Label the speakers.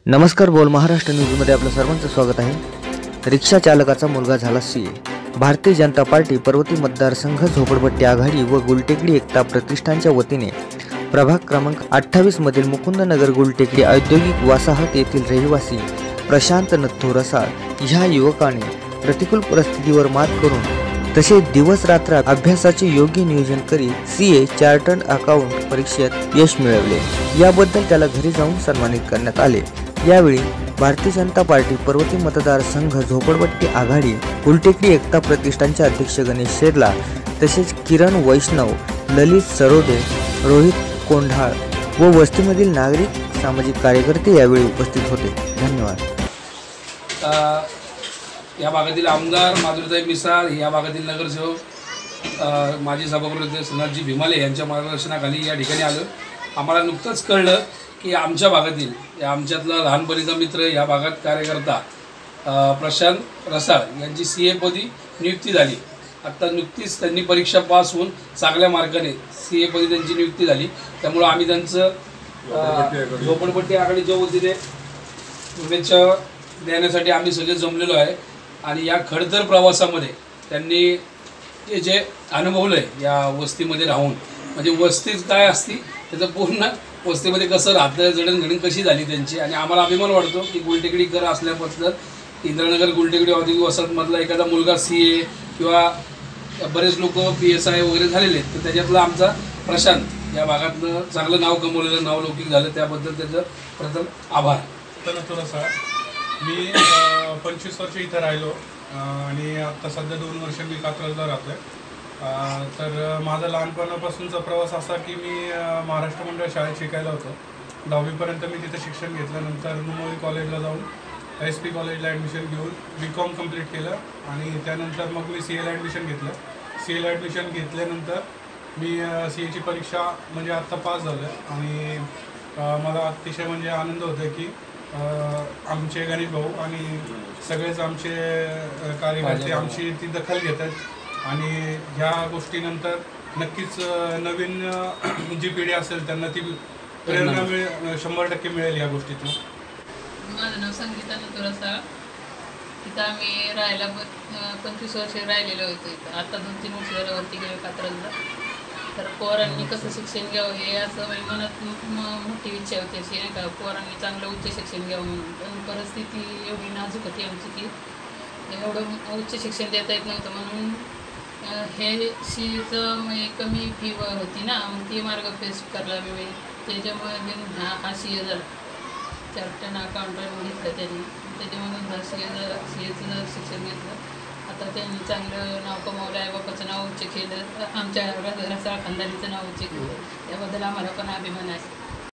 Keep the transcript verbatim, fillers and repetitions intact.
Speaker 1: नमस्कार. बोल महाराष्ट्र न्यूजमध्ये आपलं सर्वांचं स्वागत आहे. रिक्षा चालकाचा मुलगा झाला सीए. भारतीय जनता पार्टी पर्वती मतदारसंघ झोपडपट्टी आघाडी व गुलटेकडी एकता प्रतिष्ठानच्या वतीने प्रभाग क्रमांक अठ्ठावीस मधील मुकुंदनगर गुलटेकडी औद्योगिक वसाहत येथील रहिवासी प्रशांत नथू रसाळ ह्या युवकाने प्रतिकूल परिस्थितीवर मात करून तसेच दिवस रात्र अभ्यासाचे योग्य नियोजन करीत सीए चार्टर्ड अकाउंट परीक्षेत यश मिळवले. याबद्दल त्याला घरी जाऊन सन्मानित करण्यात आले. यावेळी भारतीय जनता पार्टी पर्वती मतदारसंघ झोपडपट्टी आघाडी गुलटेकडी एकता प्रतिष्ठानचे अध्यक्ष गणेश शेरला तसेच किरण वैष्णव, ललित सरोदे, रोहित कोंढाळ व वस्तीमधील नागरिक सामाजिक कार्यकर्ते यावेळी उपस्थित होते. धन्यवाद.
Speaker 2: या भागातील आमदार माधुरीताई मिसाळ, या भागातील नगरसेवक माजी सभागृह सनातजी भीमाले यांच्या मार्गदर्शनाखाली या ठिकाणी आलो. आम्हाला नुकतंच कळलं की आमच्या भागातील या आमच्यातला लहानपणीचा मित्र या भागात कार्यकर्ता प्रशांत रसाळ यांची सी ए पदी नियुक्ती झाली. आत्ता नुकतीच त्यांनी परीक्षा पास होऊन चांगल्या मार्गाने सी ए पदी त्यांची नियुक्ती झाली. त्यामुळं आम्ही त्यांचं झोपडपट्टी आघाडीच्या वतीने शुभेच्छा देण्यासाठी आम्ही सगळे जमलेलो आहे. आणि या खडतर प्रवासामध्ये त्यांनी हे जे अनुभवलं आहे या वस्तीमध्ये राहून, म्हणजे वस्तीच काय असती त्याचं पूर्ण वस्तीमध्ये कसं राहतं, जडणघडण कशी झाली त्यांची, आणि आम्हाला अभिमान वाटतो की गुलटेकडीकर असल्याबद्दल इंद्रनगर गुलटेकडी औद्योगिक वसाहतमधला एखादा मुलगा सी ए किंवा बरेच लोक पी एस आय वगैरे झालेले आहेत, तर त्याच्यातला आमचा प्रशांत या भागातनं चांगलं नाव कमवलेलं, नावलौकिक झालं, त्याबद्दल त्याचं प्रथम आभार.
Speaker 3: थोडासा मी पंचवीस वर्ष इथं राहिलो आणि आता सध्या दोन वर्ष मी कात्रजला राहतो आहे. तर माझा लहानपणापासूनचा प्रवास असा की मी महाराष्ट्र मंडळ शाळेत शिकायला होतो. दहावीपर्यंत मी तिथं शिक्षण घेतल्यानंतर मुंबई कॉलेजला जाऊन एस पी कॉलेजला ॲडमिशन घेऊन बी कॉम कंप्लीट केलं आणि त्यानंतर मग मी सी एला ॲडमिशन घेतलं. सी एला ॲडमिशन घेतल्यानंतर मी सी एची परीक्षा म्हणजे आत्ता पास झालं आणि मला अतिशय म्हणजे आनंद होतो आहे की आमचे गणेश भाऊ आणि सगळेच आमचे कार्यकर्ते आमची ती दखल घेतात आणि ह्या गोष्टीनंतर नक्कीच नवीन जी पिढी असेल त्यांना ती प्रेरणा मिळेल, शंभर टक्के मिळेल या गोष्टीतून.
Speaker 4: माझं नाव संगीता नथू रसाळ. तिथं आम्ही राहायला पंचवीस वर्ष राहिलेलो होतो. इथं आता दोन तीन वर्ष वरती गेलो कात्रजला. तर पोरांनी कसं शिक्षण घ्यावं हे असं म्हणजे मनात मोठी इच्छा होती अशी नाही का, पोरांनी चांगलं उच्च शिक्षण घ्यावं म्हणून. पण परिस्थिती एवढी नाजूक होती आमची की एवढं उच्च शिक्षण देता येत नव्हतं. म्हणून हे सीचं म्हणजे कमी फी होती ना, मग ती मार्ग फेस करला मी. त्याच्यामुळे हा हा सी ए झाला, चार्टर्ड अकाउंटंट घेतलं त्यांनी. त्याच्यामधून हा सी ए झाला, सी एचं शिक्षण घेतलं. आता त्यांनी चांगलं नाव कमावलं आहे, बापाचं नाव उच्च केलं, आमच्या रसाळ खानदानीचं नाव उच्च केलं, त्याबद्दल आम्हाला पण अभिमान आहे.